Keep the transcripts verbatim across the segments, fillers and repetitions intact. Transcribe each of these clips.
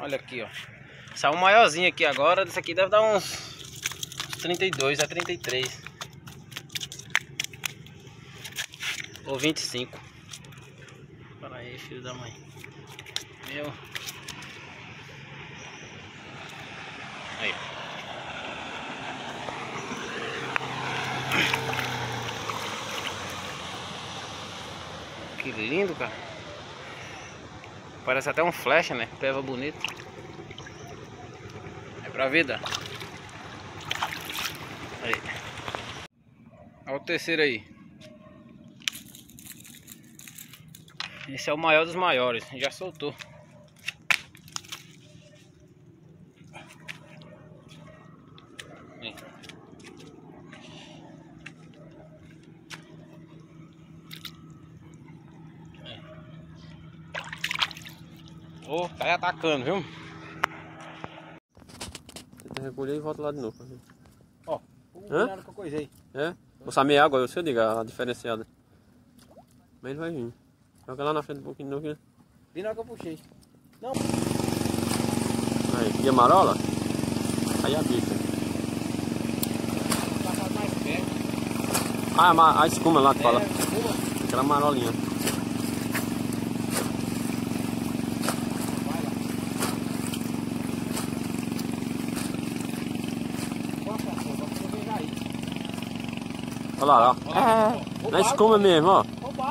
Olha aqui, ó. Saiu um maiorzinho aqui agora. Desse aqui deve dar uns trinta e dois a trinta e três. Ou vinte e cinco. Para aí, filho da mãe. Meu. Aí. Que lindo, cara. Parece até um flecha, né? Peva bonito. É pra vida. Aí. Olha o terceiro aí. Esse é o maior dos maiores. Já soltou. Aí. Ô, oh, tá aí atacando, viu? Tenta recolher e volta lá de novo. Ó, oh, cuidado com a coisa aí. É? Vou saber água, eu sei, diga a diferenciada. Mas ele vai vir. Joga lá na frente um pouquinho de novo aqui. Vi na hora que eu puxei. Não. Aí, e a marola? Aí a bicha. Passar mais perto. Ah, a, a escuma lá que é, fala. Escuma. Aquela marolinha. Olha lá, ó. É, na escuma mesmo, ó.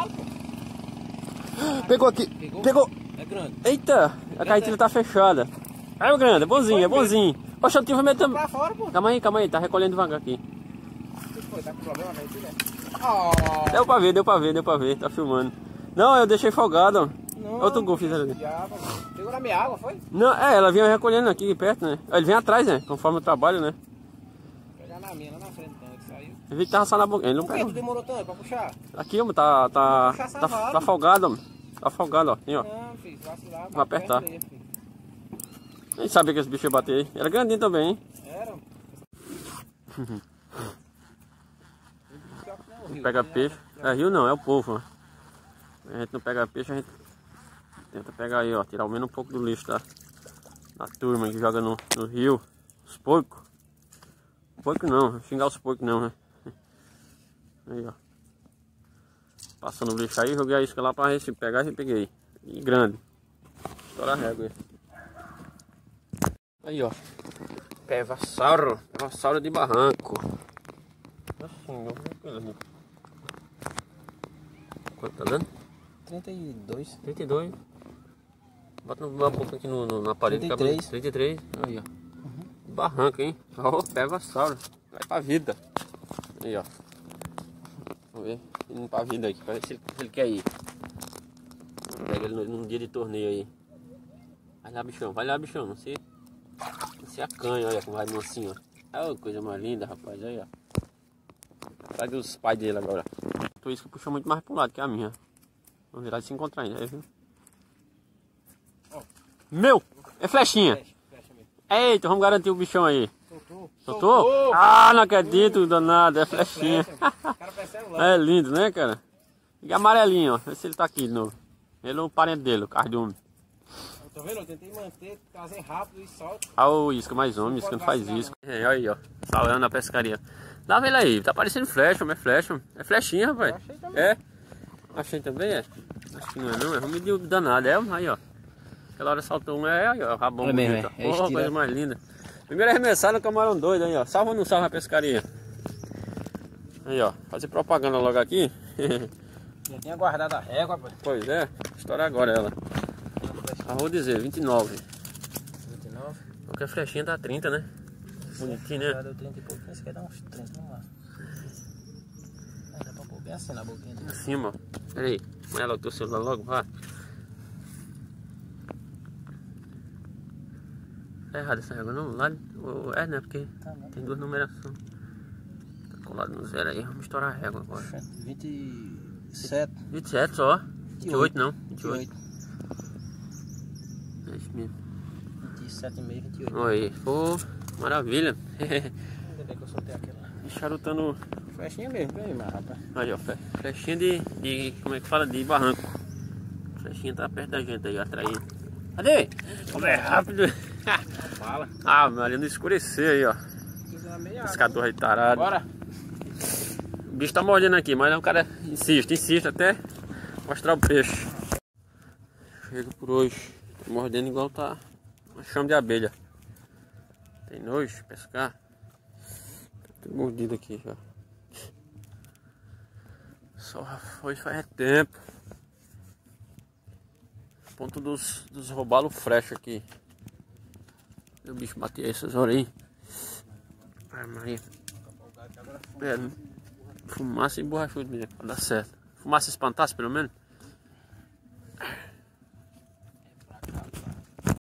Pegou aqui. Pegou? Pegou. É grande. Eita, a carretilha tá fechada. É o grande, é bonzinho, é bonzinho. Poxa, eu tive medo também. Pra fora, pô. Calma aí, calma aí, tá recolhendo devagar aqui. O que foi? Tá com problema na carretilha? Oh. Deu pra ver, deu pra ver, deu pra ver, tá filmando. Não, eu deixei folgado. Não, outro gol fiz ali. Pegou na minha água, foi? Não, é, ela vinha recolhendo aqui perto, né? Ele vem atrás, né? Conforme o trabalho, né? Pegar na minha, lá na frente, então, ele saiu. Eu vi que tava só na boca. Ele não Por que pegou. tu demorou tanto pra puxar? Aqui, ó, tá. Tá. Tá, tá folgado, ó. Tá folgado, ó. Aqui, ó. Não, filho, vacilar. Vai apertar. Aí, nem sabia que esse bicho ia bater aí. Era grandinho também, hein? Era. Pega peixe. É rio não, é o povo, ó. A gente não pega peixe, a gente tenta pegar aí, ó. Tirar ao menos um pouco do lixo da, da turma que joga no, no rio. Os porcos. Porco não, xingar os porcos não, né? Aí, ó. Passando o lixo aí, joguei a isca lá pra ver se pegar e peguei. E grande. Estoura a régua aí. Aí, ó. Pevassauro. Pevassauro de barranco. Assim, não vou quanto tá dando? trinta e dois. trinta e dois. Bota uma boca aqui no, no, na parede. trinta e três. trinta e três. Aí, ó. Uhum. Barranco, hein? Ó, Pevassauro. Vai pra vida. Aí, ó. Vamos ver. Indo pra vida aqui, pra ver se ele, se ele quer ir. Pega ele num dia de torneio aí. Vai lá, bichão. Vai lá, bichão. Não se, não se acanha, olha como vai mansinho, ó. Oh, coisa mais linda, rapaz. Aí, ó. Atrás dos pais dele agora. Então isso que puxou muito mais pro lado que a minha. Vamos virar de se encontrar ainda, aí, viu? Oh. Meu! É flechinha! Flecha, flecha mesmo. Eita, vamos garantir o bichão aí. Soltou? Soltou? Ah, não acredito, uh, danado, é flechinha. É, é lindo, né, cara? E amarelinho, ó. Vê se ele tá aqui de novo. Ele é o parente dele, o cardume. Tá vendo? Eu tentei manter, trazer rápido e solta. Ah, o isca, mais homem, isca não faz isso. É, olha aí, ó. Salando na pescaria. Lava ele aí, tá parecendo flecha, mas é flecha. É flechinha, rapaz. Eu achei também. É? Achei também, é? Acho que não é não, é ruim de danado, é? Aí, ó. Aquela hora saltou um, é aí, ó. Rabão é bonito, mesmo, é. ó. Oh, coisa mais linda. Primeiro arremessar no camarão doido aí, ó. Salva ou não salva a pescaria? Aí, ó. Fazer propaganda logo aqui. Já tinha guardado a régua, rapaz. Pois é, estourar agora ela. Ah, vou dizer, vinte e nove. vinte e nove? Qualquer flechinha dá trinta, né? Bonitinho, né? Já deu trinta e pouco, esse quer dar uns trinta no máximo. Aí dá pra pôr bem assim na boquinha dele. Em cima, ó. Pera aí, põe ela o teu celular logo, vá. Tá errado essa régua não? Lá, é, né? Porque tá, tem duas numerações. Tá colado no zero aí, vamos estourar a régua agora. vinte e sete. vinte e sete só? vinte e oito não? vinte e oito. É isso mesmo. vinte e sete e meio, vinte e oito. Olha aí, pô, maravilha. Ainda bem que eu soltei aquela. E charutando. Flechinha mesmo, bem, mas rapaz. Aí, ó, flechinha de, de. Como é que fala? De barranco. A flechinha tá perto da gente aí, atraindo. Cadê? Como é rápido. Fala. Ah, mas ali no escurecer aí, ó. Pescador aí tarado. Bora. O bicho tá mordendo aqui, mas o cara insiste, insiste até mostrar o peixe. Chega por hoje. Tá mordendo igual tá uma chama de abelha. Tem nojo de pescar. Tá tudo mordido aqui já. Só foi faz tempo. Ponto dos, dos robalos fresh aqui. O bicho bateu essas horas aí. Ai, Maria. É, fumaça e borrachudo mesmo, pra dar certo. Fumaça espantasse pelo menos.